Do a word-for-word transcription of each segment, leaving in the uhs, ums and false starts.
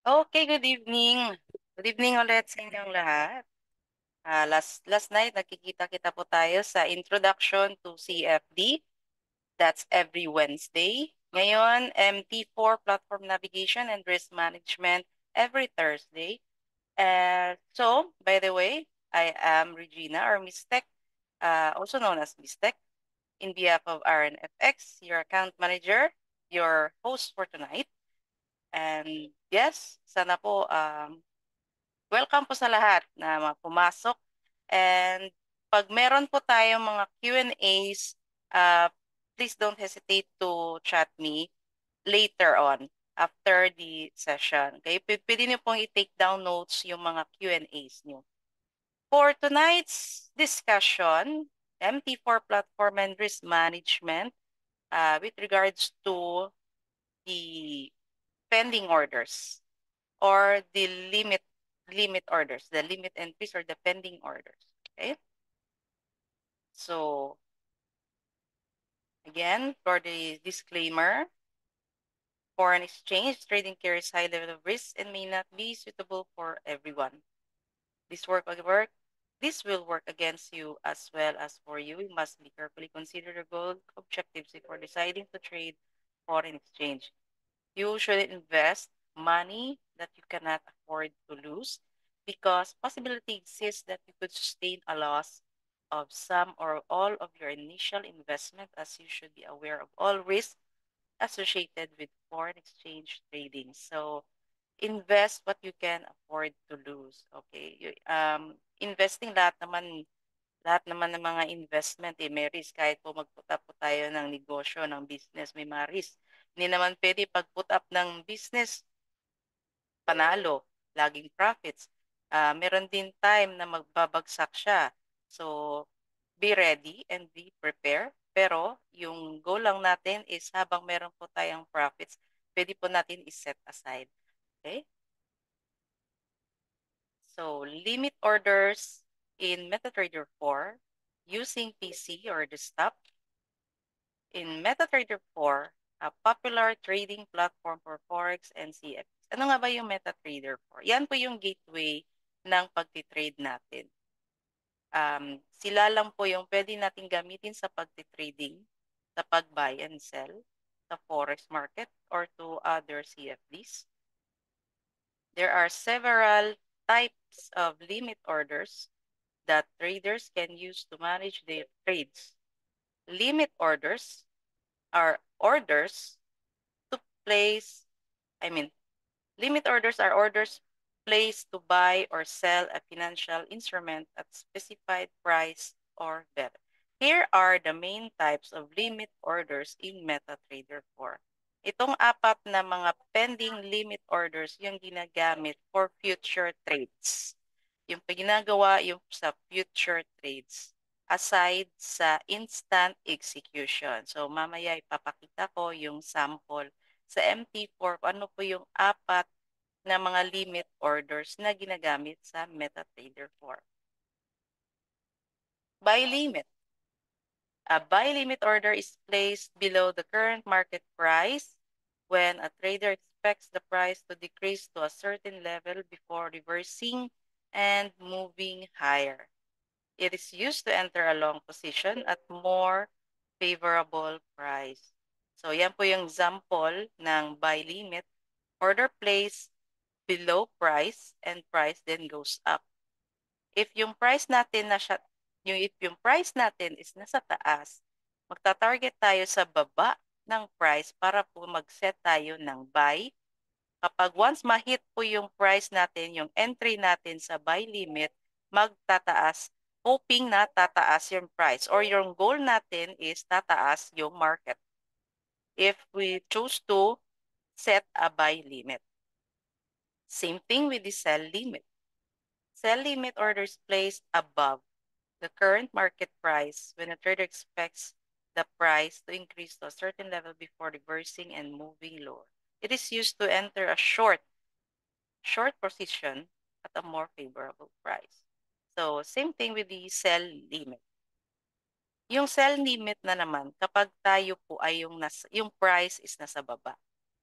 Okay, good evening. Good evening ulit sa inyong lahat. Ah, last last night nagkikita-kita po tayo sa Introduction to C F D. That's every Wednesday. Ngayon, M T four Platform Navigation and Risk Management every Thursday. And so, by the way, I am Regina or Miss Tech, uh, also known as Miss Tech, in behalf of R N F X, your account manager, your host for tonight. And yes, sana po um, welcome po sa lahat na mga pumasok. And pag meron po tayong mga Q and A's, uh, please don't hesitate to chat me later on after the session. Okay? P- Pwede niyo pong i-take down notes yung mga Q and A's niyo. For tonight's discussion, M T four Platform and Risk Management, uh, with regards to the pending orders or the limit limit orders, the limit entries or the pending orders. Okay. So again, for the disclaimer, foreign exchange trading carries high level of risk and may not be suitable for everyone. This work will work. This will work against you as well as for you. You must be carefully consider your goal objectives before deciding to trade foreign exchange. You should invest money that you cannot afford to lose because possibility exists that you could sustain a loss of some or all of your initial investment, as you should be aware of all risks associated with foreign exchange trading. So invest what you can afford to lose. Okay? You, um, investing lahat naman lahat naman ng mga investment eh, may risk. Kahit po mag-put up po tayo ng negosyo, ng business, may mga risk. Hindi naman pwede pag-put up ng business, panalo, laging profits. Uh, meron din time na magbabagsak siya. So, be ready and be prepared. Pero, yung goal lang natin is habang meron po tayong profits, pwede po natin i-set aside. Okay? So, limit orders in MetaTrader four using P C or desktop. In MetaTrader four, a popular trading platform for Forex and C F Ds. Ano nga ba yung MetaTrader four? Yan po yung gateway ng pagtitrade natin. Um, sila lang po yung pwede natin gamitin sa pagtitrading, sa pag-buy and sell, sa Forex market, or to other C F Ds. There are several types of limit orders that traders can use to manage their trades. Limit orders are orders to place, I mean, limit orders are orders placed to buy or sell a financial instrument at specified price or better. Here are the main types of limit orders in MetaTrader four. Itong apat na mga pending limit orders yung ginagamit for future trades. Yung ginagawa yung sa future trades aside sa instant execution. So mamaya ipapakita ko yung sample sa M T four, ano po yung apat na mga limit orders na ginagamit sa MetaTrader four. Buy limit. A buy limit order is placed below the current market price when a trader expects the price to decrease to a certain level before reversing and moving higher. It is used to enter a long position at more favorable price. So yan po yung example ng buy limit. Order placed below price and price then goes up. If yung price natin na siya, yung if yung price natin is nasa taas, magta-target tayo sa baba ng price para po mag-set tayo ng buy. Kapag once ma-hit po yung price natin, yung entry natin sa buy limit, magtataas, hoping na tataas yung price or yung goal natin is tataas yung market if we choose to set a buy limit. Same thing with the sell limit. Sell limit orders placed above the current market price when a trader expects the price to increase to a certain level before reversing and moving lower. It is used to enter a short, short position at a more favorable price. So, same thing with the sell limit. Yung sell limit na naman, kapag tayo po ay yung, nasa, yung price is nasa baba.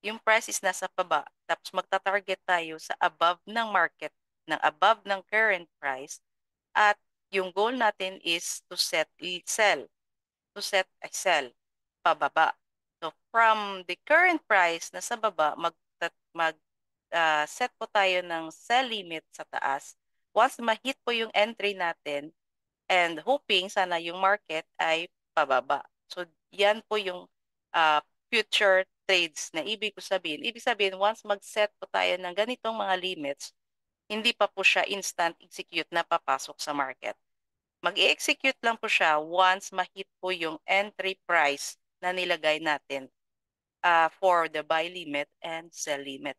yung price is nasa baba, tapos magta-target tayo sa above ng market, ng above ng current price, at yung goal natin is to set sell, to set a sell pababa. So from the current price na sa baba, mag mag uh, set po tayo ng sell limit sa taas. Once ma-hit po yung entry natin, and hoping sana yung market ay pababa. So yan po yung uh, future trades na ibig ko sabihin. Ibig sabihin, once mag-set po tayo ng ganitong mga limits, hindi pa po siya instant execute na papasok sa market. Mag-i-execute lang po siya once ma-hit po yung entry price na nilagay natin uh, for the buy limit and sell limit.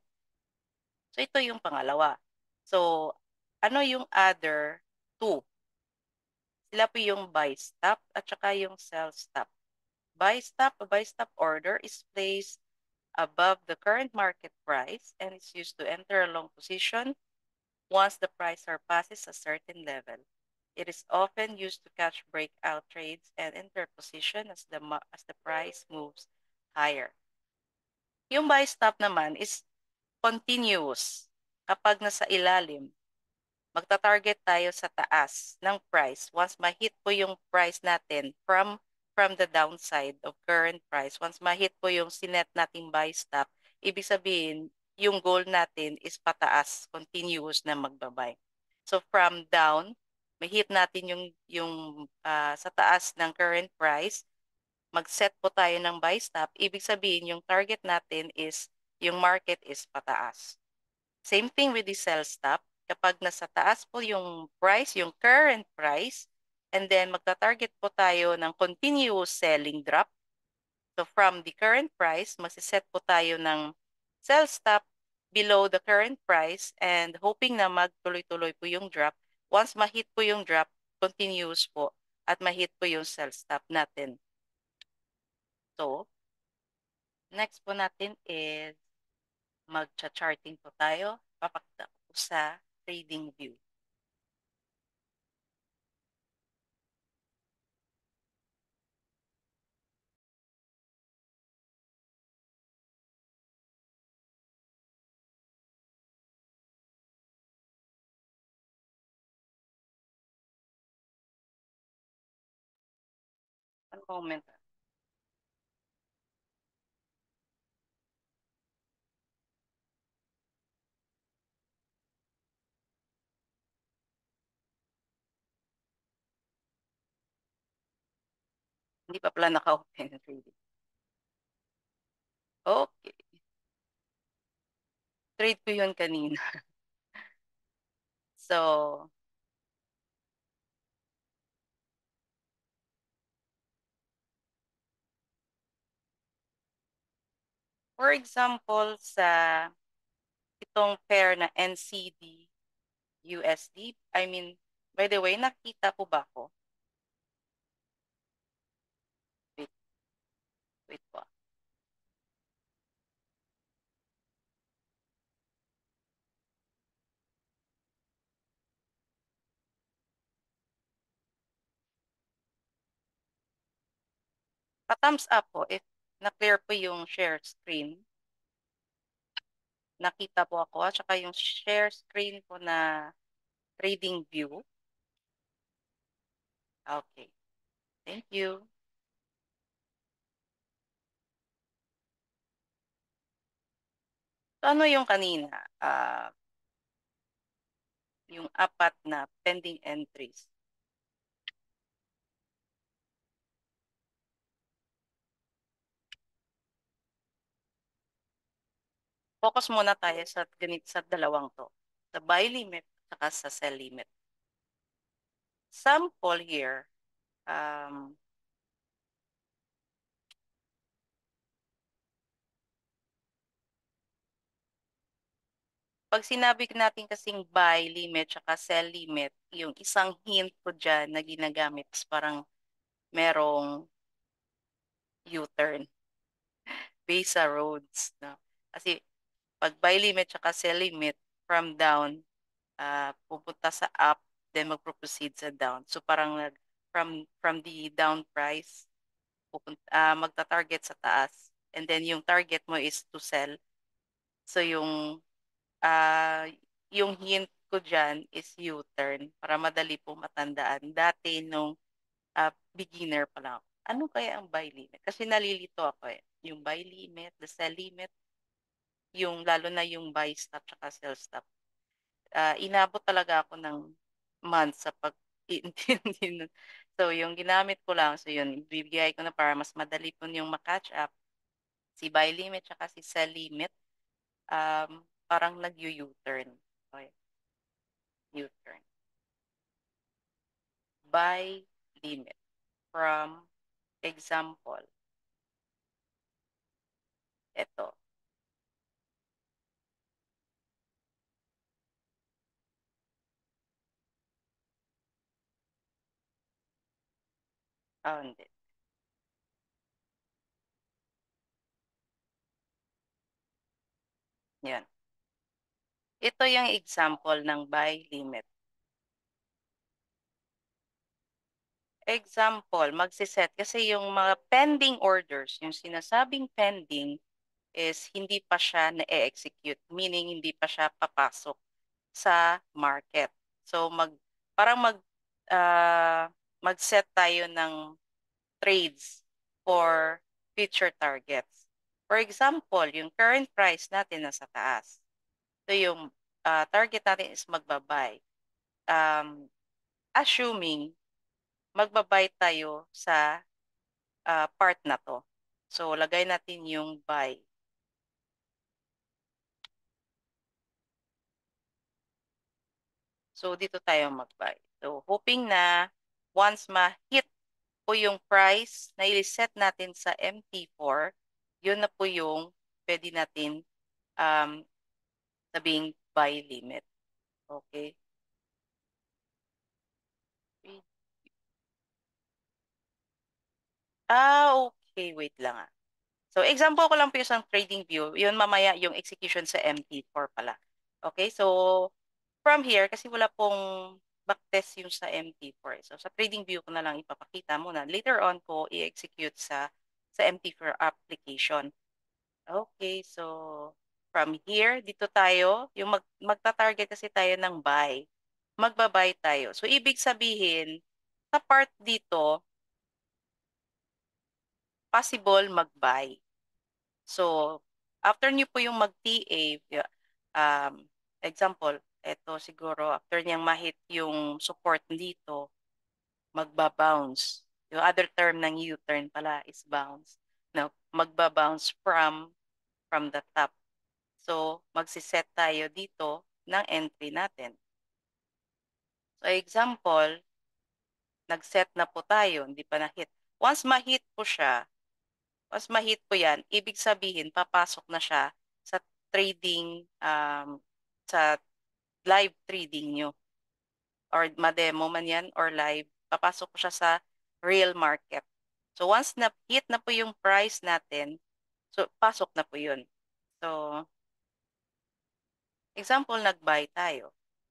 So ito yung pangalawa. So ano yung other two? Sila po yung buy stop at saka yung sell stop. Buy stop, a buy stop order is placed above the current market price and is used to enter a long position once the price surpasses a certain level. It is often used to catch breakout trades and enter position as the as the price moves higher. Yung buy stop naman is continuous. Kapag nasa ilalim, magta-target tayo sa taas ng price. Once ma-hit po yung price natin from from the downside of current price, once ma-hit po yung sinet nating buy stop, ibig sabihin, yung goal natin is pataas, continuous na magbabay. So from down, ma-hit natin yung, yung uh, sa taas ng current price, mag-set po tayo ng buy stop, ibig sabihin yung target natin is yung market is pataas. Same thing with the sell stop. Kapag nasa taas po yung price, yung current price, and then magta-target po tayo ng continuous selling drop. So from the current price, magsiset po tayo ng sell stop below the current price and hoping na magtuloy-tuloy po yung drop. Once ma-hit po yung drop, continuous po at ma-hit po yung sell stop natin. So, next po natin is mag-charting po tayo. Papakita ko po sa trading view. One moment. Hindi pa pala naka-open yung trading. Okay. Trade ko yun kanina. So, for example, sa itong pair na N C D U S D, I mean, by the way, nakita po ba ako? Wait, wait po. Pa-thumbs up po if na-clear po yung share screen. Nakita po ako at saka yung share screen po na trading view. Okay. Thank you. So, ano yung kanina? Uh, yung apat na pending entries. Focus muna tayo sa ganit sa dalawang to. Sa buy limit at sa sell limit. Sample here, um, pag sinabi natin kasing buy limit at sell limit, yung isang hint ko dyan na ginagamit is parang merong U-turn based sa roads. No? Kasi pag buy limit at sell limit from down, uh, pupunta sa up, then magpo-proceed sa down. So parang from from the down price, pupunta, uh, magta-target sa taas and then yung target mo is to sell. So yung ah yung hint ko dyan is U-turn para madali po matandaan. Dati nung ah, beginner pa lang ako, ano kaya ang buy limit? Kasi nalilito ako eh. Yung buy limit, the sell limit, yung lalo na yung buy stop tsaka sell stop. Ah, inabot talaga ako ng months sa pag-iintindi nun. So, yung ginamit ko lang, so yun, bibigay ko na para mas madali po yung makatch up. Si buy limit tsaka si sell limit, um, parang nag-U-turn. Okay, U-turn. Buy limit. From example, ito. Ah, hindi. Yan. Ito yung example ng buy limit. Example, magsiset kasi yung mga pending orders, yung sinasabing pending is hindi pa siya na-execute, meaning hindi pa siya papasok sa market. So mag parang mag ah, mag-set tayo ng trades for future targets. For example, yung current price natin nasa taas. So yung ah, target natin is magbabay. Um, assuming magbabay tayo sa ah, part na to. So lagay natin yung buy. So dito tayo mag-buy. So hoping na once ma-hit po yung price na i-set natin sa M T four, yun na po yung pwede natin um, sabing buy limit. Okay? Ah, okay. Wait lang ah. So, example ko lang po yung sa trading view. Yun mamaya yung execution sa M T four pala. Okay? So, from here, kasi wala pong backtest yung sa M T four. So, sa trading view ko na lang ipapakita muna. Later on ko i-execute sa sa M T four application. Okay, so from here, dito tayo, yung mag, magta-target kasi tayo ng buy. Magba-buy tayo. So, ibig sabihin, sa part dito, possible mag-buy. So, after nyo po yung mag-T A, yeah, um, example, eto siguro, after niyang ma-hit yung support dito, magba-bounce. Yung other term ng U-turn pala is bounce. No, magba-bounce from from the top. So, magsiset tayo dito ng entry natin. So, example, nag-set na po tayo, hindi pa na-hit. Once ma-hit po siya, once ma-hit po yan, ibig sabihin, papasok na siya sa trading, um, sa live trading nyo. Or ma-demo man yan, or live, papasok po siya sa real market. So, once na-hit na po yung price natin, so, pasok na po yun. So, example, nag-buy tayo.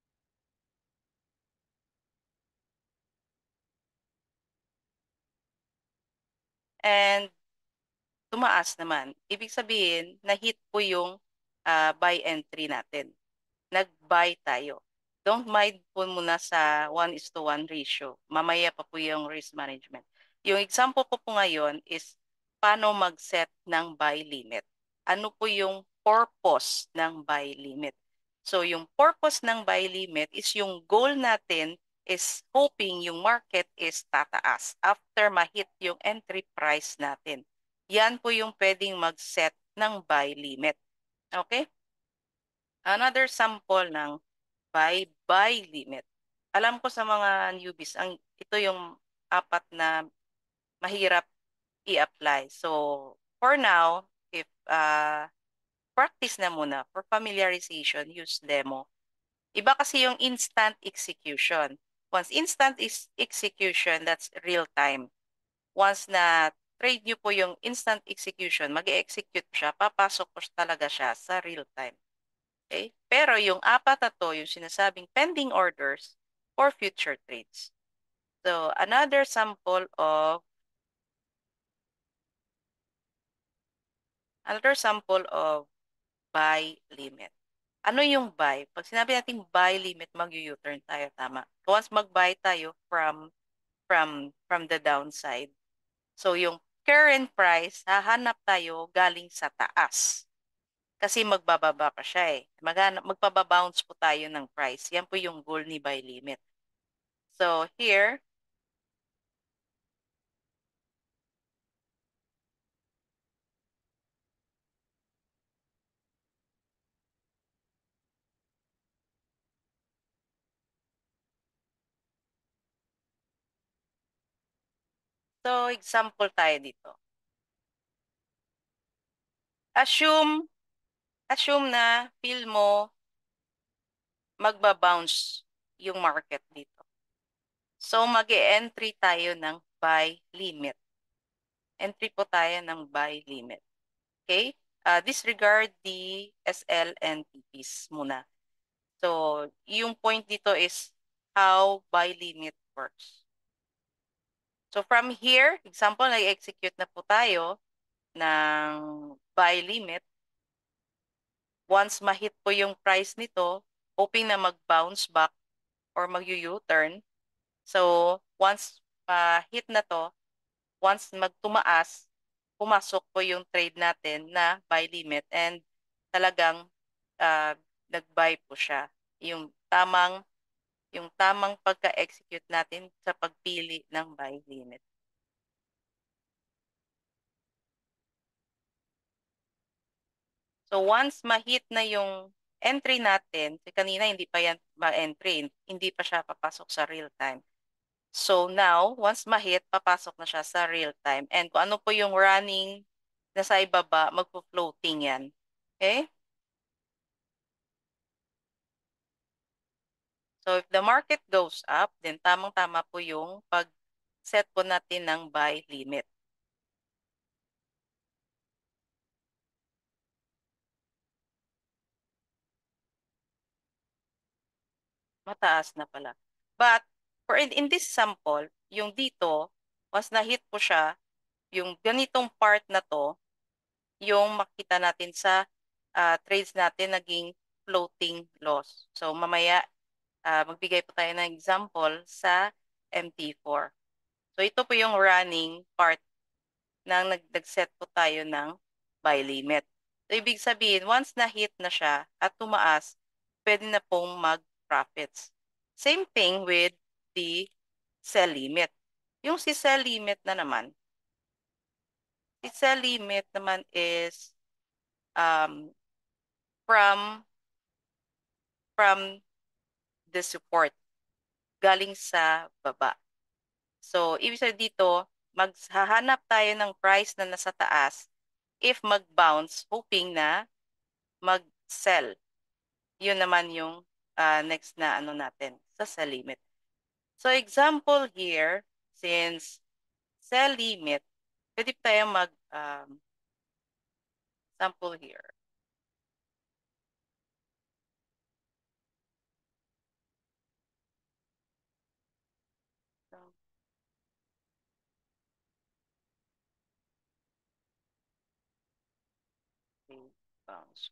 And tumaas naman. Ibig sabihin, na-hit po yung ah, buy entry natin. Nag-buy tayo. Don't mind po muna sa one is to one ratio. Mamaya pa po yung risk management. Yung example ko po ngayon is paano mag-set ng buy limit. Ano po yung purpose ng buy limit? So yung purpose ng buy limit is yung goal natin is hoping yung market is tataas after ma-hit yung entry price natin. Yan po yung pwedeng mag-set ng buy limit. Okay? Another sample ng buy buy limit. Alam ko sa mga newbies, ang ito yung apat na mahirap i-apply. So, for now, if uh, practice na muna for familiarization, use demo. Iba kasi yung instant execution. Once instant is execution, that's real time. Once na trade nyo po yung instant execution, mag-execute siya, papasok po talaga siya sa real time. Okay? Pero yung apat na to, yung sinasabing pending orders for future trades. So, another sample of Another sample of buy limit. Ano yung buy? Pag sinabi nating buy limit, mag-u-turn tayo, tama. Once mag-buy tayo from from from the downside. So yung current price, hahanap tayo galing sa taas. Kasi magbababa pa siya eh. Maghanap, magpababounce po tayo ng price. Yan po yung goal ni buy limit. So here, so example tayo dito. Assume, assume na feel mo magbabounce yung market dito. So mag entry tayo ng buy limit. Entry po tayo ng buy limit. Okay? Uh, disregard the S L and T Ps muna. So, yung point dito is how buy limit works. So, from here, example, nag-execute na po tayo ng buy limit. Once ma-hit po yung price nito, hoping na mag-bounce back or mag-u-turn. So, once ma-hit na to, once magtumaas, pumasok po yung trade natin na buy limit and talagang uh, nag-buy po siya. Yung tamang yung tamang pagka-execute natin sa pagpili ng buy limit. So once ma-hit na yung entry natin, kasi kanina hindi pa yan ma-entry, hindi pa siya papasok sa real time. So now, once ma-hit, papasok na siya sa real time. And kung ano po yung running na sa ibaba, magpo-floating yan. Okay? So if the market goes up, then tamang-tama po yung pag-set po natin ng buy limit. Mataas na pala. But for in, in this sample, yung dito, once na-hit po siya, yung ganitong part na to, yung makita natin sa uh, trades natin naging floating loss. So mamaya, uh, magbigay po tayo ng example sa M T four. So ito po yung running part nang nag-set po tayo ng buy limit. So ibig sabihin, once na-hit na siya at tumaas, pwede na pong mag-profits. Same thing with the sell limit. Yung si sell limit na naman, si sell limit naman is um, from from the support, galing sa baba. So, ibig sabihin dito, maghahanap tayo ng price na nasa taas if mag-bounce, hoping na mag-sell. Yun naman yung uh, next na ano natin sa sell limit. So, example here, since sell limit, pwede tayo mag um, sample here. So, okay, bounce.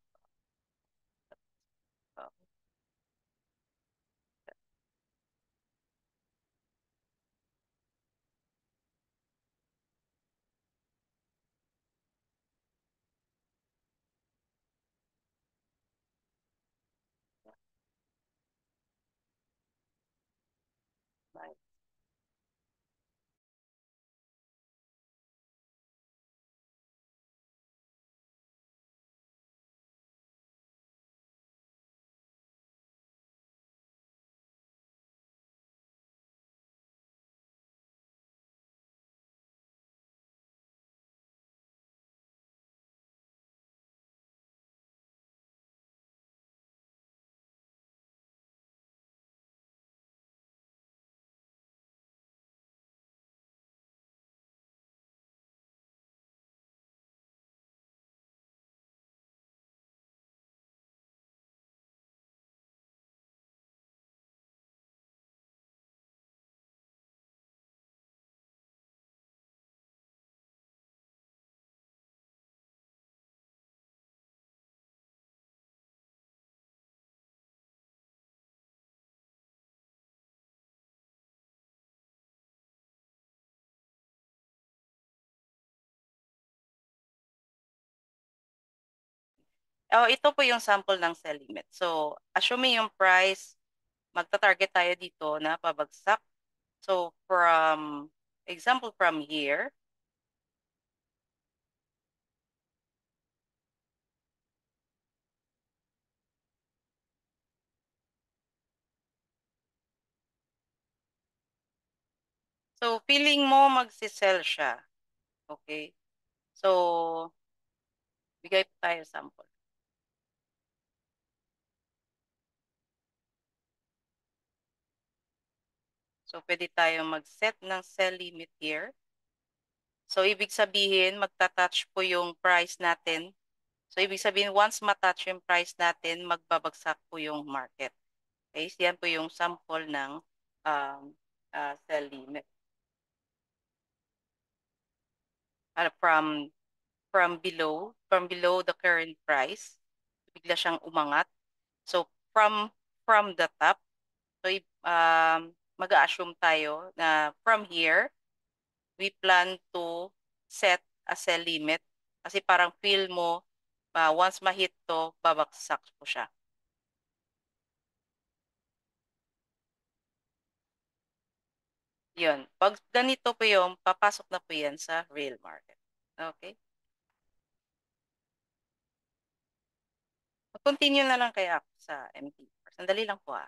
Bye. Oh, ito po yung sample ng sell limit. So, assuming yung price, magta-target tayo dito na pabagsak. So, from, example from here, so feeling mo magsisell siya. Okay? So, bigay po tayo sample. So, pwede tayo mag-set ng sell limit here. So, ibig sabihin, magta-touch po yung price natin. So, ibig sabihin, once matouch yung price natin, magbabagsak po yung market. Okay? So, yan po yung sample ng um, uh, sell limit. Uh, from from below, from below the current price, bigla siyang umangat. So, from from the top, so um, mag-assume tayo na from here, we plan to set a sell limit kasi parang feel mo, uh, once ma-hit to, babagsak po siya. Yun. Pag ganito po yung, papasok na po yan sa real market. Okay? Continue na lang kaya ako sa M T. Sandali lang po ah.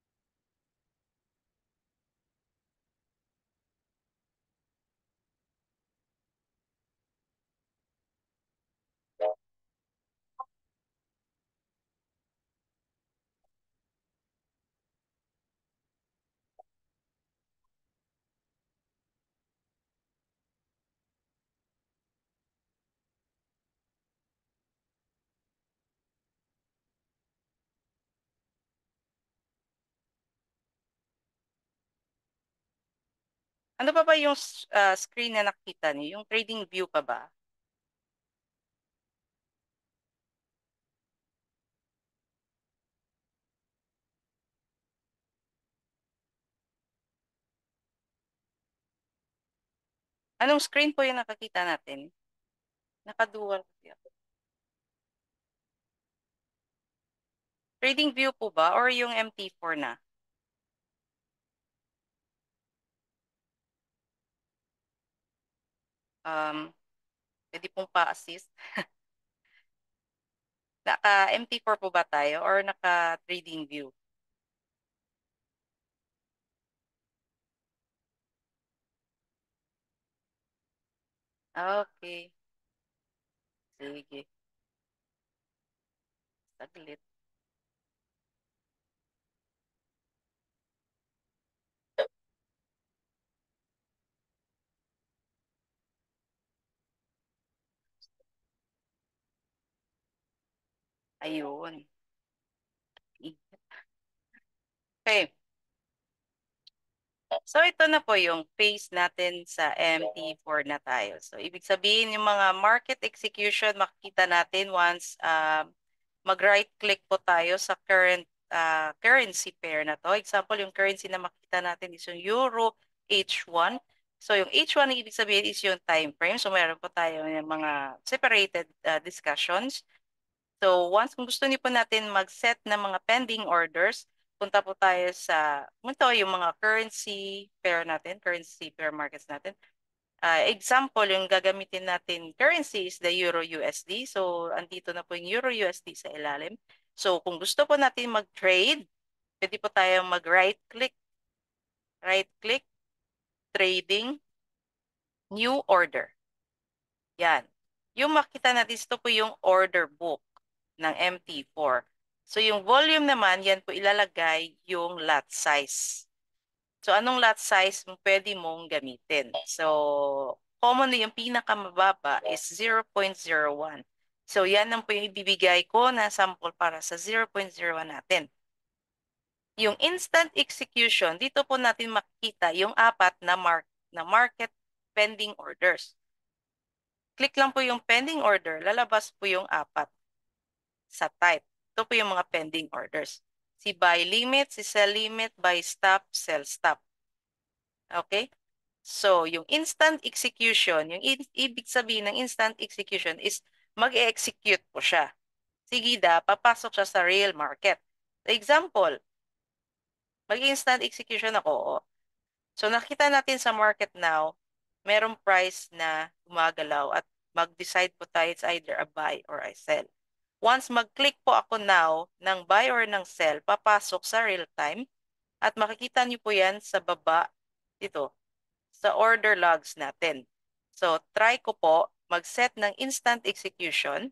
Ano pa ba yung uh, screen na nakita niyo? Yung trading view pa ba? Anong screen po yung nakakita natin? Nakadual kasi ako. Trading view po ba or yung M T four na? Um, Pwede pong pa-assist. Naka-M T four po ba tayo or naka-trading view? Okay. Sige. Saglit. Ayun. Okay. So ito na po yung phase natin sa M T four na tayo. So ibig sabihin yung mga market execution makikita natin once uh, mag-right click po tayo sa current uh, currency pair na to. Example, yung currency na makita natin is yung Euro H one. So yung H one ibig sabihin is yung time frame. So meron po tayo yung mga separated uh, discussions. So once kung gusto niyo po natin mag-set ng mga pending orders, punta po tayo sa, ito yung mga currency pair natin, currency pair markets natin. Uh, example, yung gagamitin natin currency is the Euro U S D. So andito na po yung Euro U S D sa ilalim. So kung gusto po natin mag-trade, pwede po tayo mag-right click, right click, trading, new order. Yan. Yung makita natin, ito po yung order book ng M T four. So yung volume naman, yan po ilalagay yung lot size. So anong lot size mo pwede mong gamitin? So commonly yung pinakamababa is zero point zero one. So yan ang po yung ibibigay ko na sample para sa zero point zero one natin. Yung instant execution, dito po natin makikita yung apat na mark na market pending orders. Click lang po yung pending order, lalabas po yung apat sa type. Ito po yung mga pending orders. Si buy limit, si sell limit, buy stop, sell stop. Okay? So, yung instant execution, yung ibig sabihin ng instant execution is mag-execute po siya. Sigida, papasok siya sa real market. Example, mag-instant execution ako. So nakita natin sa market now, merong price na gumagalaw at mag-decide po tayo it's either a buy or a sell. Once mag-click po ako now ng buy or ng sell, papasok sa real time at makikita niyo po yan sa baba dito sa order logs natin. So try ko po mag-set ng instant execution.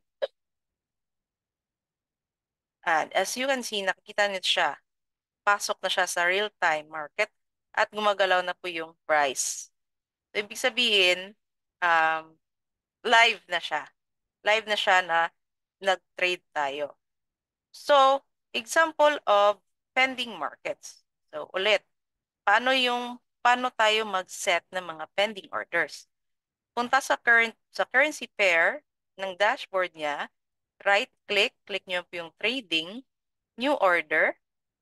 And as you can see, nakikita niyo siya. Pasok na siya sa real-time market at gumagalaw na po yung price. So, ibig sabihin, um, live na siya. Live na siya na nag-trade tayo. So, example of pending markets. So, ulit, paano yung paano tayo mag-set ng mga pending orders? Punta sa current sa currency pair ng dashboard niya, right click, click niyo po yung trading, new order.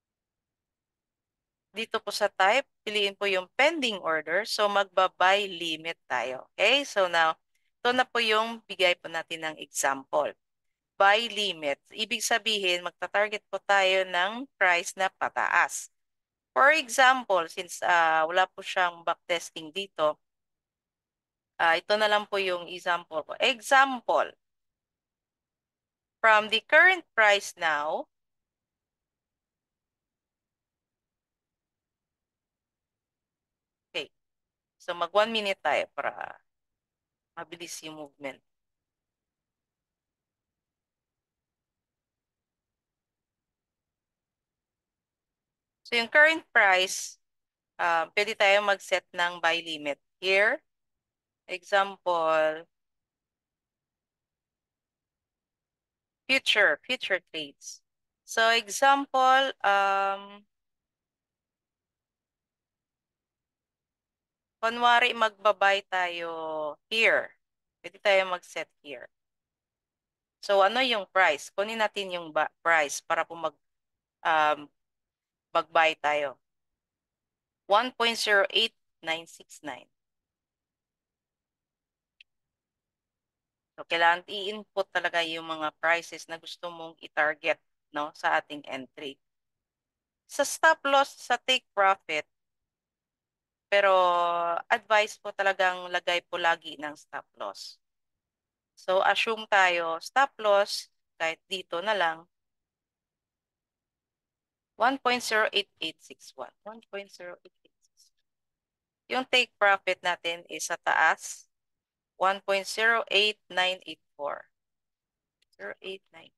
Dito po sa type, piliin po yung pending order. So, magba-buy limit tayo. Okay? So, now, ito na po yung bigay po natin ng example. Buy limit. Ibig sabihin, magta-target po tayo ng price na pataas. For example, since uh, wala po siyang backtesting dito, uh, ito na lang po yung example ko. Example, from the current price now, okay, so mag one minute tayo para mabilis yung movement. So yung current price, uh, pwede tayo mag-set ng buy limit. Here, example, future, future trades. So example, um, kunwari magbabay tayo here. Pwede tayo mag-set here. So ano yung price? Kunin natin yung price para po mag, um, mag-buy tayo. one point zero eight nine six nine. So, kailangan i-input talaga yung mga prices na gusto mong i-target, no, sa ating entry. Sa stop loss, sa take profit, pero advice po talagang lagay po lagi ng stop loss. So, assume tayo, stop loss, kahit dito na lang, one point zero eight eight six one. one point zero eight eight six one. Yung take profit natin is sa taas, one point zero eight nine eight four. zero eight nine.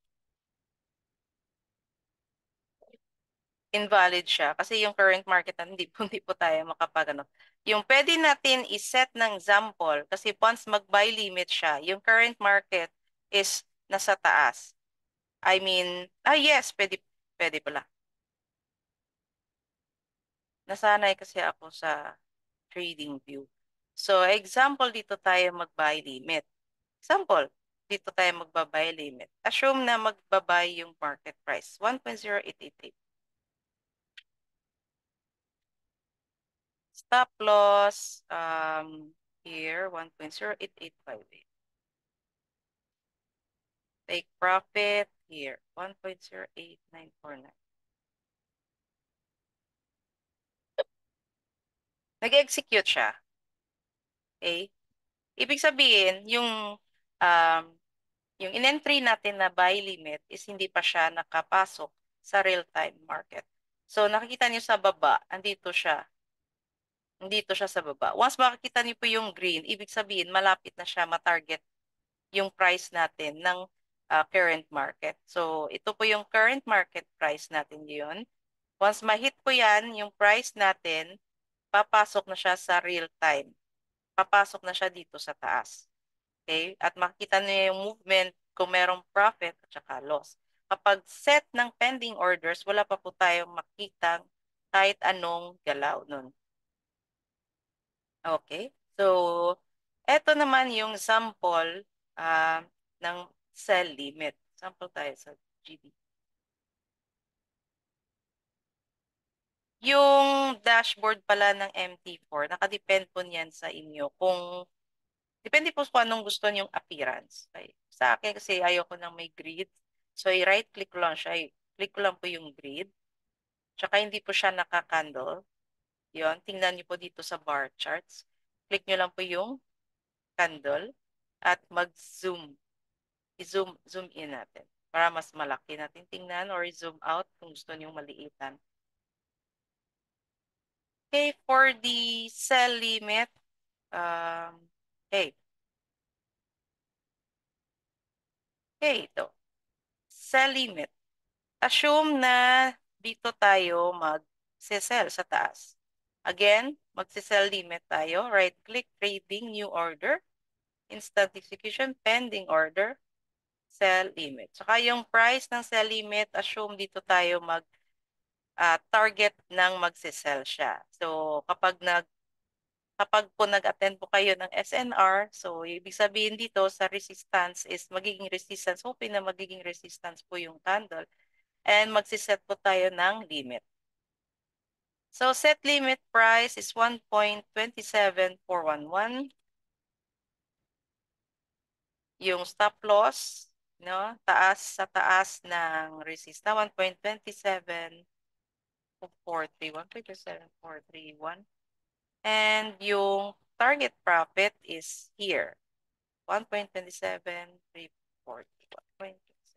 Invalid siya kasi yung current market na hindi po, hindi po tayo makapag ano. Yung pwede natin i-set ng example kasi once mag-buy limit siya, yung current market is nasa taas. I mean, ah yes, pwede, pwede pala. Nasanay kasi ako sa trading view. So, example, dito tayo mag-buy limit. Example, dito tayo magba-buy limit. Assume na magba-buy yung market price, one point zero eight eight eight. Stop loss, um, here, one point zero eight eight five eight. Take profit, here, one point zero eight nine four nine. Nag-execute siya. Okay? Ibig sabihin, yung, um, yung in-entry natin na buy limit is hindi pa siya nakapasok sa real-time market. So, nakikita niyo sa baba, andito siya. Andito siya sa baba. Once makikita niyo po yung green, ibig sabihin, malapit na siya ma-target yung price natin ng uh, current market. So, ito po yung current market price natin yun. Once ma-hit po yan, yung price natin, papasok na siya sa real time. Papasok na siya dito sa taas. Okay? At makikita niyo yung movement kung merong profit at saka loss. Kapag set ng pending orders, wala pa po tayong makita kahit anong galaw nun. Okay? So, eto naman yung sample uh, ng sell limit. Sample tayo sa G D. Yung dashboard pala ng M T four, nakadepend po niyan sa inyo. Kung, depende po kung anong gusto niyong appearance. Okay? Sa akin kasi ayoko nang may grid. So, i-right click ko lang siya. I-click ko lang po yung grid. Tsaka hindi po siya nakakandle. Yun, tingnan niyo po dito sa bar charts. Click nyo lang po yung candle at mag-zoom. I-zoom zoom in natin para mas malaki natin tingnan or zoom out kung gusto niyo maliitan. Okay, for the sell limit, um, okay. Okay, ito. Sell limit. Assume na dito tayo mag-sell sa taas. Again, mag-sell limit tayo. Right-click, trading, new order, instant execution, pending order, sell limit. Saka yung price ng sell limit, assume dito tayo mag uh, target ng magsisell siya. So, kapag nag kapag po nag-attend po kayo ng S N R, so ibig sabihin dito sa resistance is magiging resistance, hoping na magiging resistance po yung candle and magsiset po tayo ng limit. So, set limit price is one point two seven four one one. Yung stop loss, no? Taas sa taas ng resistance, one point two seven four three one, one point two seven four three one. And yung target profit is here, one point two seven three four one.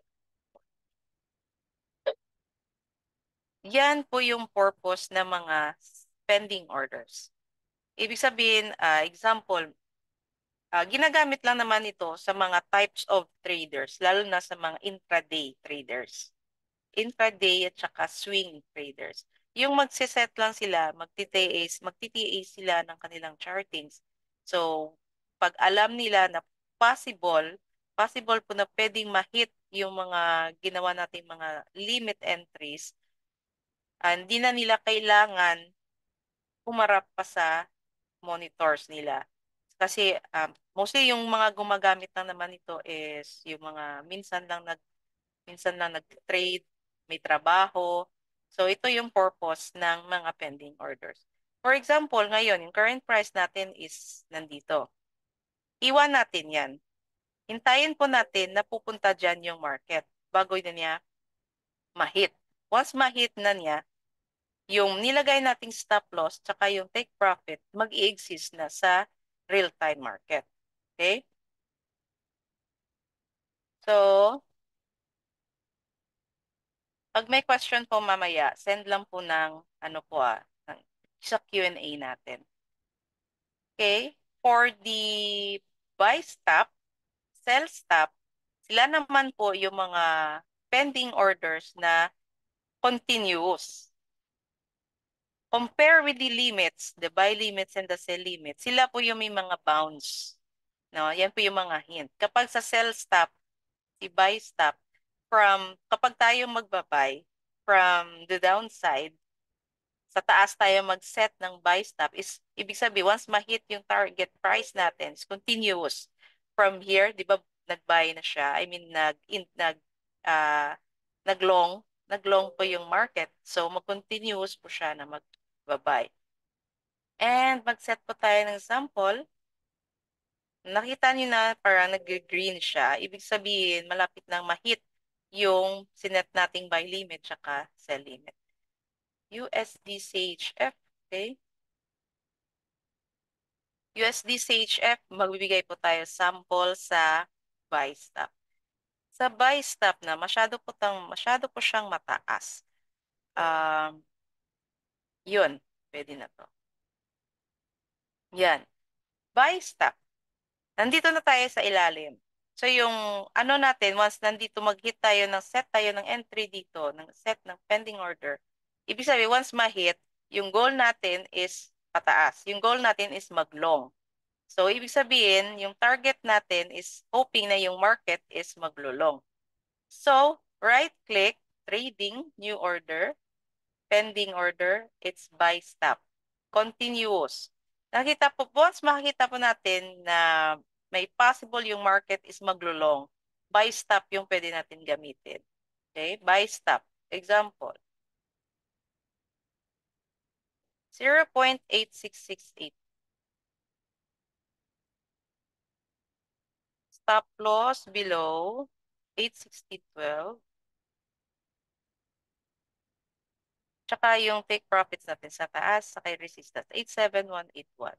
Yan po yung purpose ng mga pending orders. Ibig sabihin, uh, example, uh, ginagamit lang naman ito sa mga types of traders, lalo na sa mga intraday traders. Intraday at saka swing traders. Yung magsiset lang sila, magti-T A magti-T A sila ng kanilang chartings. So, pag alam nila na possible, possible po na pwedeng ma-hit yung mga ginawa nating mga limit entries, uh, hindi na nila kailangan humarap pa sa monitors nila. Kasi um, mostly yung mga gumagamit lang naman ito is yung mga minsan lang nag minsan lang nag-trade, may trabaho. So ito yung purpose ng mga pending orders. For example, ngayon, yung current price natin is nandito. Iwan natin yan. Hintayin po natin na pupunta dyan yung market bago na niya ma-hit. Once ma-hit na niya, yung nilagay nating stop loss tsaka yung take profit mag-i-exist na sa real-time market. Okay? So, pag may question po mamaya, send lang po ng ano po ah, ng, sa Q and A natin. Okay? For the buy stop, sell stop, sila naman po yung mga pending orders na continuous. Compare with the limits, the buy limits and the sell limits, sila po yung may mga bounds. No? Yan po yung mga hint. Kapag sa sell stop, si buy stop, from, kapag tayo magbabay, from the downside, sa taas tayo mag-set ng buy stop, is, ibig sabihin, once ma-hit yung target price natin, is continuous. From here, di ba, nag-buy na siya, I mean, nag, in, nag, uh, nag-long, nag-long po yung market, so mag-continuous po siya na mag-buy. And mag-set po tayo ng sample. Nakita niyo na parang nag-green siya. Ibig sabihin, malapit nang ma-hit yung sinet nating buy limit tsaka sell limit. U S D C H F, okay? U S D C H F, magbibigay po tayo sample sa buy stop. Sa buy stop na, masyado po, tang, masyado po siyang mataas. Um, yun, pwede na to. Yan. Buy stop. Nandito na tayo sa ilalim. So yung ano natin, once nandito mag-hit tayo ng set tayo ng entry dito, ng set ng pending order, ibig sabihin, once ma-hit, yung goal natin is pataas. Yung goal natin is mag-long. So ibig sabihin, yung target natin is hoping na yung market is maglo-long. So, right-click, trading, new order, pending order, it's buy stop. Continuous. Nakita po, once makikita po natin na may possible yung market is maglo-long, buy stop yung pwede natin gamitin. Okay? Buy stop. Example. zero point eight six six eight. Stop loss below eight sixty twelve. Tsaka yung take profits natin sa taas, sa kay resistance, eight seven one eight one.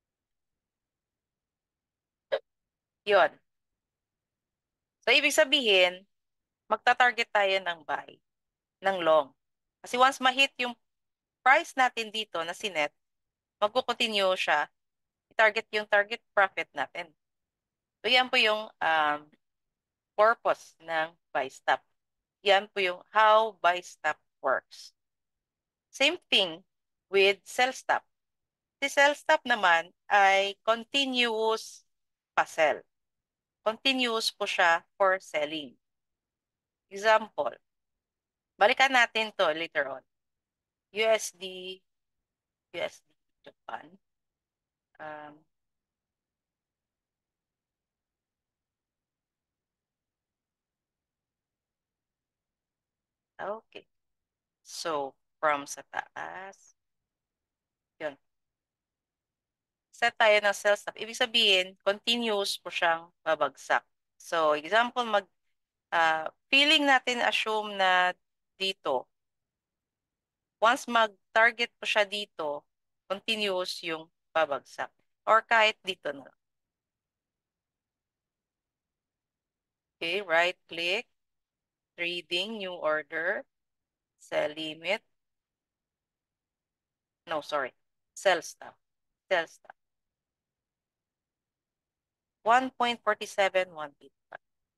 Yun. So, ibig sabihin, magta-target tayo ng buy, ng long. Kasi once ma-hit yung price natin dito na sinet, magko-continue siya, i-target yung target profit natin. So, yan po yung um, purpose ng buy stop. Yan po yung how buy stop works. Same thing with sell stop. Si sell stop naman ay continuous pa-sell. Continuous po siya for selling. Example, balikan natin to later on. U S D, U S D Japan. Um, okay. So, from sa taas, yun. Set tayo ng sell stop. Ibig sabihin, continuous po siyang babagsak. So, example, mag, uh, feeling natin assume na dito, once mag-target po siya dito, continuous yung babagsak. Or kahit dito na. Okay, right click, trading, new order, sell limit. No, sorry. Sell stop. Sell stop. one point four seven one eight five.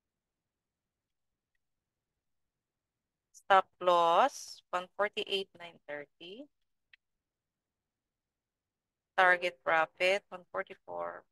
Stop loss, one forty-eight nine thirty. Target profit, one forty-four.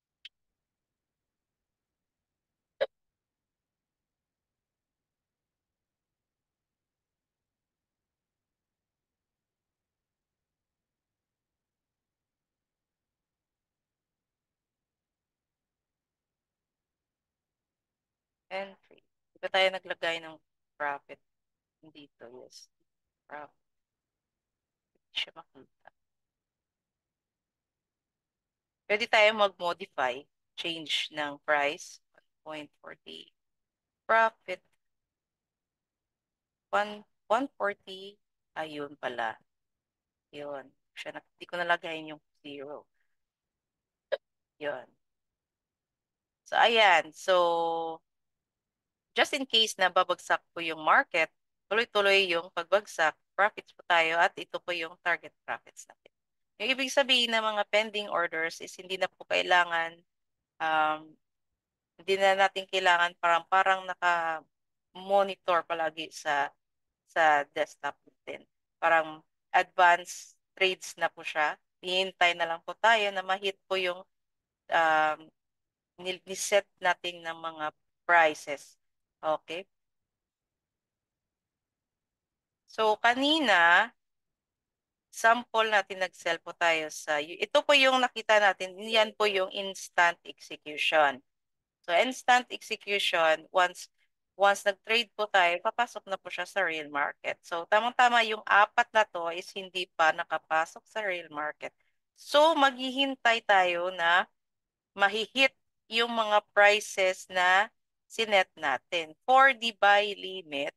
Entry. Di ba tayo naglagay ng profit dito? Yes. Profit. Hindi siya makita. Pwede tayo mag-modify, change ng price, one point four zero. Profit, one, one forty. Ayun pala. Yun. Siya na, di ko nalagay yung zero. Yun. So, ayan. So, just in case na babagsak po yung market, tuloy-tuloy yung pagbagsak, profits po tayo at ito po yung target profits natin. Yung ibig sabihin ng mga pending orders is hindi na po kailangan, um, hindi na natin kailangan parang parang naka-monitor palagi sa sa desktop natin. Parang advanced trades na po siya. Hihintay na lang po tayo na ma-hit po yung um, niset natin ng mga prices. Okay? So, kanina, sample natin nag-sell po tayo sa, ito po yung nakita natin, yan po yung instant execution. So, instant execution, once once nag-trade po tayo, papasok na po siya sa real market. So, tamang-tama yung apat na to is hindi pa nakapasok sa real market. So, maghihintay tayo na mahihit yung mga prices na sinet natin. For the buy limit,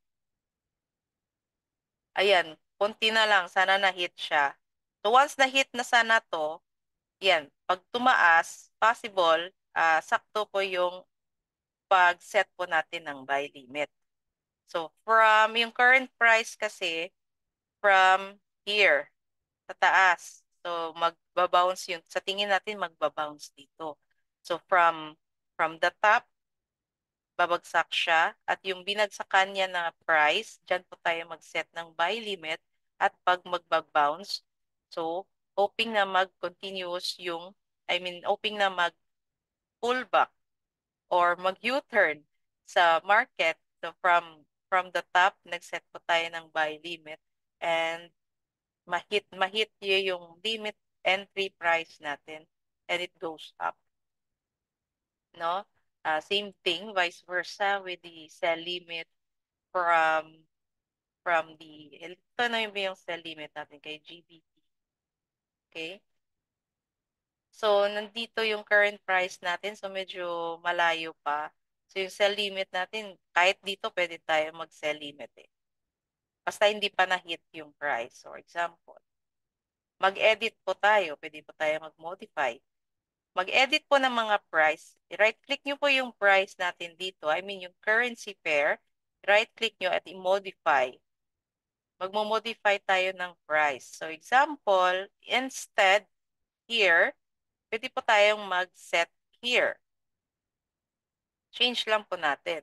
ayan, konti na lang, sana na-hit siya. So once na-hit na sana to, yan, pag tumaas, possible, ah, sakto po yung pag-set po natin ng buy limit. So from yung current price kasi, from here, sa taas, so magbabounce yun, sa tingin natin magbabounce dito. So from from the top, babagsak siya at yung binagsakan niya na price, dyan po tayo mag-set ng buy limit at pag mag-bounce, so hoping na mag-continuous yung, I mean, hoping na mag-pullback or mag-U-turn sa market. So from from the top, nag-set po tayo ng buy limit and mahit mahit yun yung limit entry price natin and it goes up. No? Uh, same thing, vice versa with the sell limit from from the, ito na yung, yung sell limit natin kay G B P. Okay? So, nandito yung current price natin. So, medyo malayo pa. So, yung sell limit natin, kahit dito pwede tayo mag-sell limit eh. Basta hindi pa na-hit yung price. For example, mag-edit po tayo. Pwede po tayo mag-modify. Mag-edit po ng mga price. I-right-click nyo po yung price natin dito. I mean, yung currency pair. Right-click nyo at i-modify. Magmo-modify tayo ng price. So, example, instead, here, pwede po tayong mag-set here. Change lang po natin.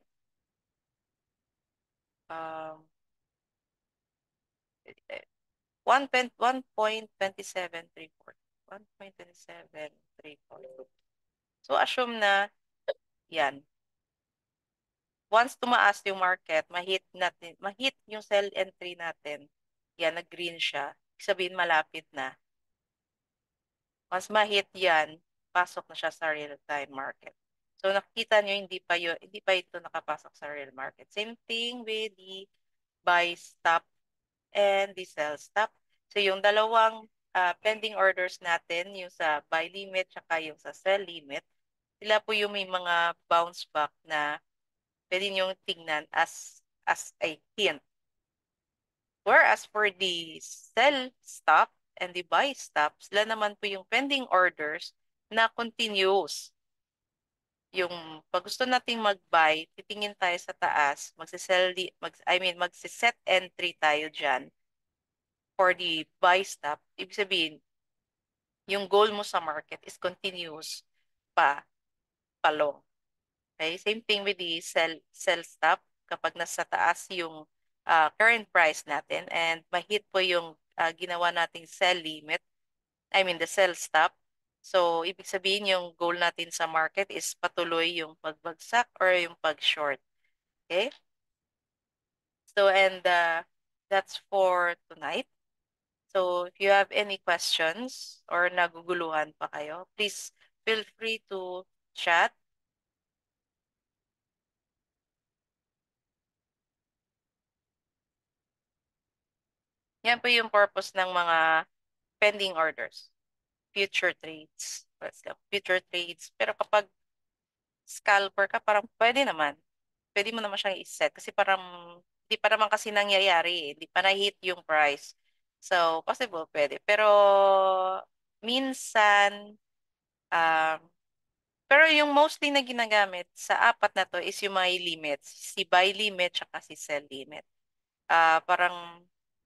Um, one point two seven three four. one point two seven three four. So, assume na yan. Once tumaas yung market, ma-hit natin, ma-hit yung sell entry natin. Yan, nag-green siya. Ibig sabihin, malapit na. Once ma-hit yan, pasok na siya sa real-time market. So, nakikita nyo, hindi pa, yun, hindi pa ito nakapasok sa real market. Same thing with the buy stop and the sell stop. So, yung dalawang uh, pending orders natin, yung sa buy limit, tsaka yung sa sell limit, sila po yung may mga bounce back na pwede nyo tingnan as, as a hint. Whereas for the sell stop and the buy stop, sila naman po yung pending orders na continuous. Yung pag gusto nating mag-buy, titingin tayo sa taas, magsisell, mag, I mean, magsiset entry tayo dyan for the buy stop. Ibig sabihin, yung goal mo sa market is continuous pa, palong. Okay? Same thing with the sell, sell stop. Kapag nasa taas yung uh, current price natin and mahit po yung uh, ginawa nating sell limit, I mean the sell stop. So, ibig sabihin yung goal natin sa market is patuloy yung pagbagsak or yung pag-short. Okay? So, and uh, that's for tonight. So, if you have any questions or naguguluhan pa kayo, please feel free to chat. Yan po yung purpose ng mga pending orders. Future trades. Let's go. Future trades. Pero kapag scalper ka, parang pwede naman. Pwede mo naman siyang i-set kasi parang hindi pa naman kasi nangyayari eh. Hindi pa na-hit yung price. So, possible, pwede. Pero minsan, um, pero yung mostly na ginagamit sa apat na to is yung mga limits. Si buy limit tsaka si sell limit. Ah, parang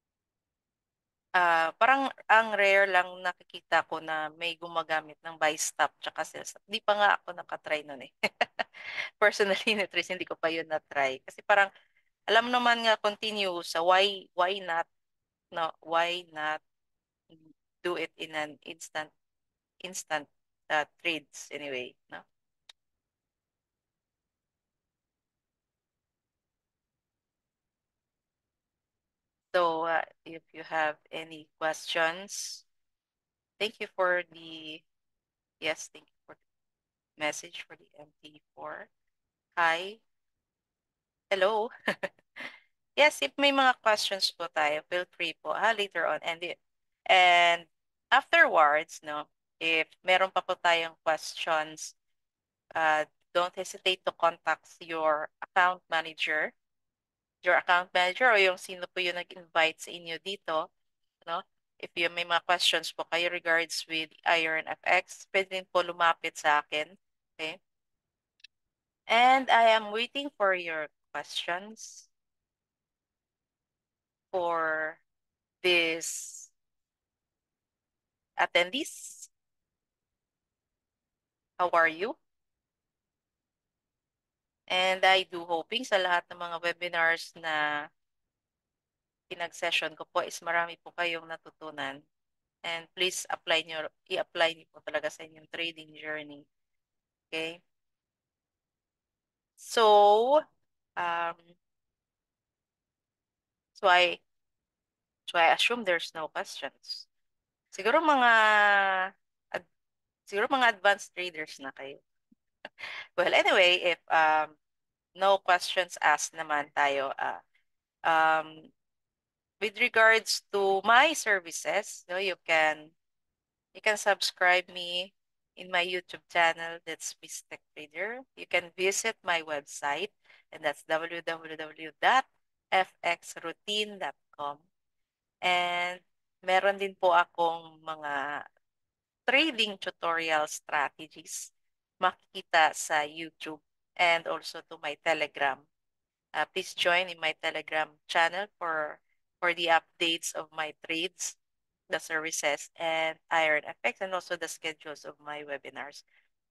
ah, parang ang rare lang nakikita ko na may gumagamit ng buy stop tsaka sell stop. Di pa nga ako nakatry nun eh. Personally, Nutris, hindi ko pa yun na-try. Kasi parang, alam naman nga continuous, so why, why not, no, why not do it in an instant, instant uh, trades anyway, no? So, uh, if you have any questions, thank you for the, yes, thank you for the message for the M T four. Hi, hello. Yes, if may mga questions po tayo, feel free po ha, later on. And, the- and afterwards, no, if meron pa po tayong questions, uh, don't hesitate to contact your account manager, your account manager o yung sino po yung nag-invite sa inyo dito, no? If you may mga questions po kayo regards with Iron F X, pwede rin po lumapit sa akin. Okay? And I am waiting for your questions for this attendees. How are you? And I do hoping sa lahat ng mga webinars na pinag-session ko po is marami po kayong natutunan. And please apply nyo, i-apply niyo po talaga sa inyong trading journey. Okay? So, um, so I, so I assume there's no questions. Siguro mga, ad, siguro mga advanced traders na kayo. Well, anyway, if um, no questions asked naman tayo, uh, um, with regards to my services, no, you can you can subscribe me in my YouTube channel. That's Miss Tech Trader. You can visit my website, and that's w w w dot f x routine dot com. And meron din po akong mga trading tutorial strategies makikita sa YouTube and also to my Telegram. Uh, please join in my Telegram channel for for the updates of my trades, the services, and iron effects, and also the schedules of my webinars.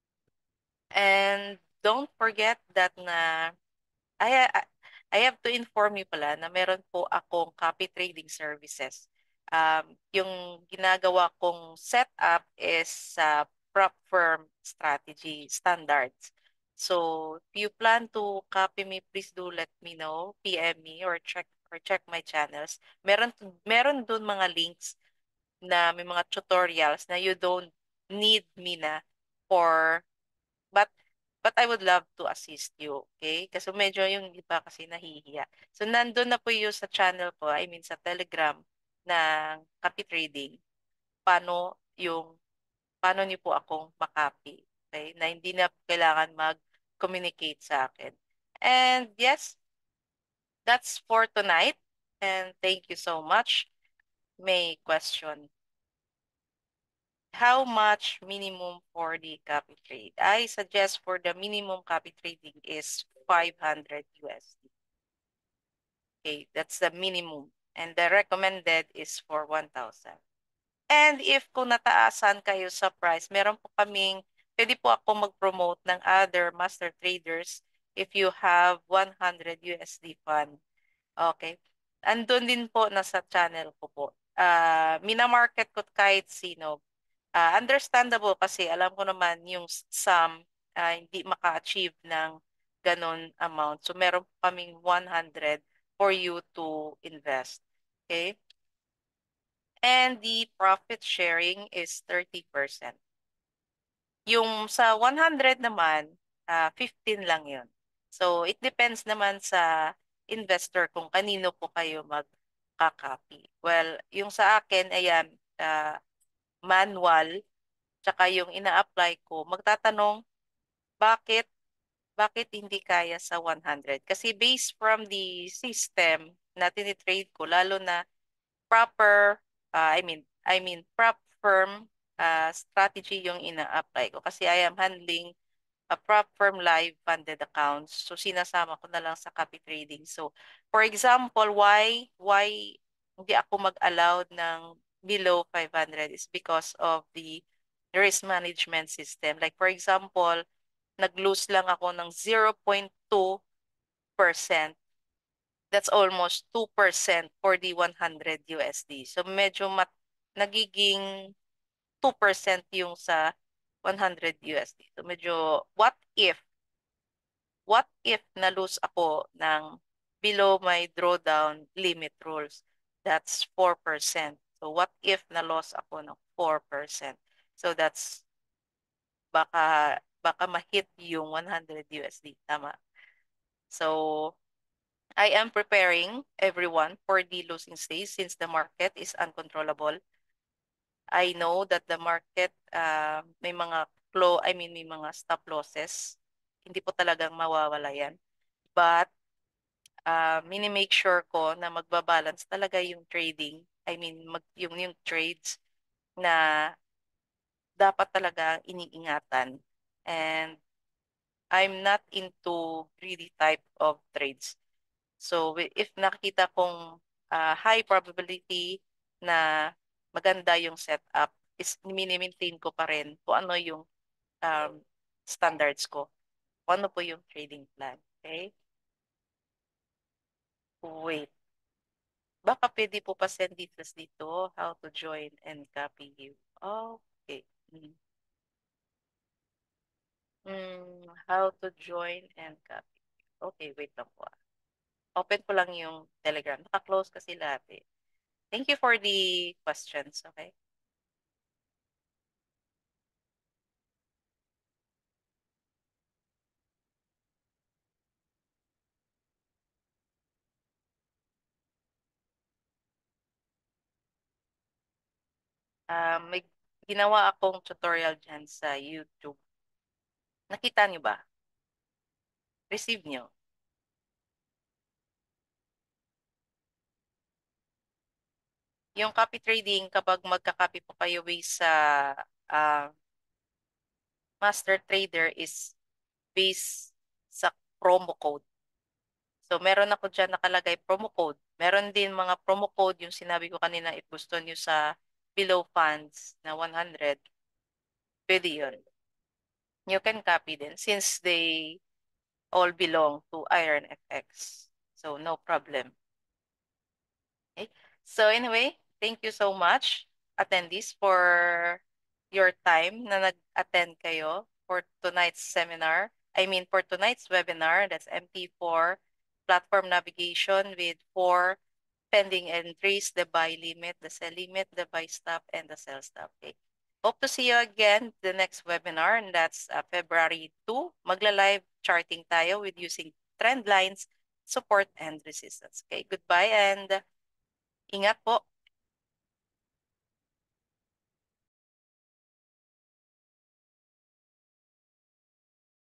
And don't forget that na I, I I have to inform you pala na meron po akong copy trading services. Um, yung ginagawa kong setup is sa prop firm strategy standards. So, if you plan to copy me, please do let me know, P M me or check or check my channels. Meron meron doon mga links na may mga tutorials na you don't need me na for but but I would love to assist you, okay? Kasi medyo yung iba kasi nahihiya. So nandun na po yung sa channel ko, I mean sa Telegram ng copy trading, paano yung paano niyo po akong makapi, okay? Na hindi na kailangan mag-communicate sa akin. And yes, that's for tonight. And thank you so much. May question. How much minimum for the copy trade? I suggest for the minimum copy trading is five hundred U S D. Okay, that's the minimum. And the recommended is for one thousand. And if kung nataasan kayo sa price, meron po kaming, pwede po ako mag-promote ng other master traders if you have one hundred U S D fund. Okay. Andun din po nasa channel ko po. Ah, minamarket ko kahit sino. Ah, understandable kasi alam ko naman yung s- some ah, hindi maka-achieve ng ganon amount. So meron po kaming one hundred for you to invest. Okay? And the profit sharing is thirty percent. Yung sa one hundred naman, ah, fifteen lang yun. So it depends naman sa investor kung kanino po kayo magkakapi. Well, yung sa akin, ayan, ah, manual, tsaka yung ina-apply ko, magtatanong, bakit, bakit hindi kaya sa one hundred? Kasi based from the system na tinitrade ko, lalo na proper, uh, I mean, I mean, prop firm uh, strategy yung ina-apply ko. Kasi I am handling a prop firm live funded accounts. So, sinasama ko na lang sa copy trading. So, for example, why, why hindi ako mag-allowed ng below five hundred is because of the risk management system. Like, for example, nag-lose lang ako ng zero point two percent. That's almost two percent for the one hundred U S D. So medyo mat nagiging two percent yung sa one hundred U S D. So medyo what if what if na-lose ako ng below my drawdown limit rules? That's four percent. So what if na-loss ako ng four percent? So that's baka baka ma-hit yung one hundred U S D. Tama. So I am preparing everyone for the losing stage since the market is uncontrollable. I know that the market uh, may mga flow, I mean may mga stop losses. Hindi po talagang mawawala yan. But uh, mini-make sure ko na magbabalance talaga yung trading. I mean mag, yung, yung trades na dapat talaga iniingatan. And I'm not into greedy type of trades. So wi- if nakita kong ah, high probability na maganda yung setup, is mini-maintain ko pa rin kung ano yung um, standards ko. Kung ano po yung trading plan. Okay? Wait. Baka pwede po pa send details dito how to join and copy you. Okay. Mm. Mm, how to join and copy. Okay, wait lang po. ah. Open ko lang yung Telegram. Naka-close kasi lahat eh. Thank you for the questions, okay? Ah, may ginawa akong tutorial dyan sa YouTube. Nakita niyo ba? Receive niyo? yung copy trading, kapag magka-copy po kayo based sa uh, master trader is based sa promo code. So, meron ako dyan nakalagay promo code. Meron din mga promo code, yung sinabi ko kanina, if gusto nyo sa below funds na one hundred, pwede yun. You can copy din since they all belong to Iron F X. So, no problem. Okay. So, anyway, thank you so much, attendees, for your time na nag-attend kayo for tonight's seminar. I mean, for tonight's webinar, that's M T four, Platform Navigation with four pending entries, the buy limit, the sell limit, the buy stop, and the sell stop. Okay. Hope to see you again the next webinar, and that's uh, February second. Magla-live charting tayo with using trend lines, support, and resistance. Okay, goodbye and ingat po.